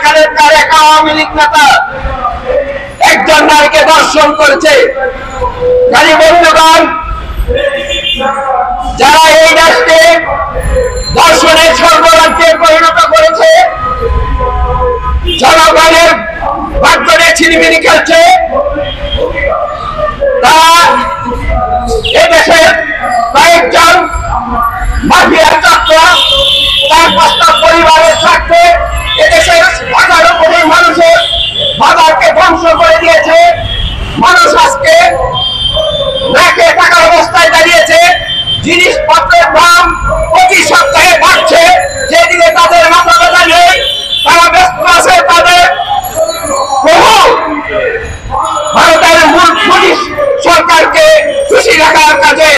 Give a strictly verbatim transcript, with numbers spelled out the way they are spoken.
সরকারের কার এক আওয়ামী লীগ নেতা একজন নারীকে ধর্ষণ করেছে। জানি বন্ধুগণ, যারা এই দেশকে ধর্ষণের সর্বরাজ্যে পরিণত করেছে, জনগণের ভাগ্যে ছিনিমিনি খেলছে, তারা এদেশের কয়েকজন মাফিয়া চক্র তার পাঁচটা পরিবারের স্বার্থে এদেশের হাজারো কোটি মানুষের বাজারকে ধ্বংস করে দিয়েছে। মানুষ আজকে নাকে টাকার অবস্থায় দাঁড়িয়েছে। জিনিসপত্রের দাম প্রতি সপ্তাহে বাড়ছে, যেদিকে তাদের মাথা ব্যথা নেই। তারা ব্যস্ত আছে তাদের বহু ভারতের মূল পুলিশ সরকারকে খুশি রাখার কাজে।